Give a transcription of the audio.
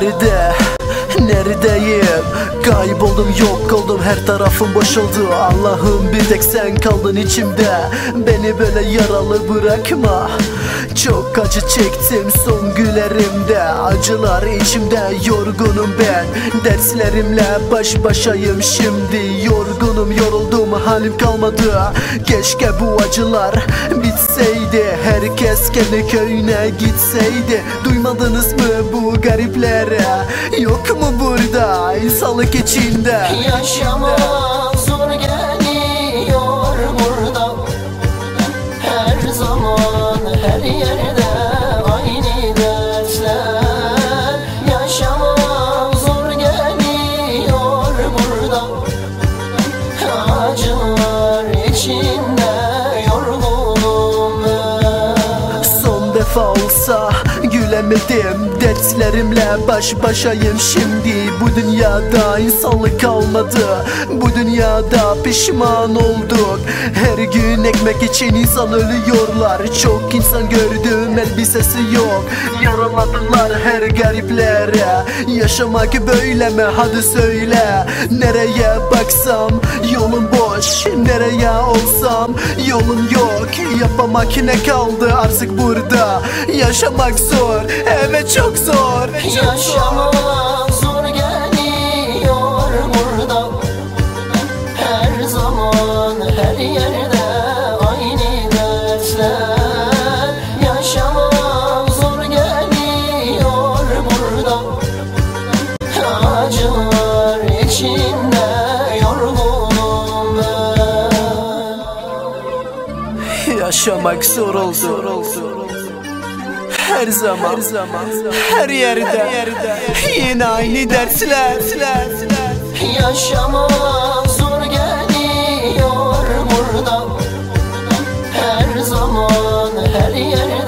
Neredeyim? Kayboldum, yok oldum, her tarafım boşaldı. Allah'ım bir tek sen kaldın içimde. Beni böyle yaralı bırakma. Çok acı çektim son günlerimde. Acılar içimde, yorgunum ben. Derslerimle baş başayım şimdi. Yorgunum, yoruldum, halim kalmadı. Keşke bu acılar bitseydi. Herkes kendi köyüne gitseydi. Duymadınız mı bu gariplere? Yok mu burada insanlık içinde? Yaşamak zor geliyor burada. Her zaman her yerde aynı dersler. Yaşamak zor geliyor burada. Acılar içinde yorgunum ben. Son defa olsa gülemedim. Dertlerimle baş başayım şimdi. Bu dünyada insanlık kalmadı. Bu dünyada pişman olduk. Her gün ekmek için insan ölüyorlar. Çok insan gördüm, elbisesi yok. Yaraladılar her gariplere. Yaşamak böyle mi? Hadi söyle. Nereye baksam yolum boş. Nereye olsam yolum yok. Yapamak ne kaldı artık burada? Yaşamak zor, evet çok zor. Yaşamak zor geliyor burada. Her zaman her yerde aynı dersler. Yaşamak zor geliyor burada. Acılar içinde yorgunum ben. Yaşamak zor oldu. Her zaman, her yerde yine aynı dersler. Yaşamak zor geliyor burada. Her zaman her yerde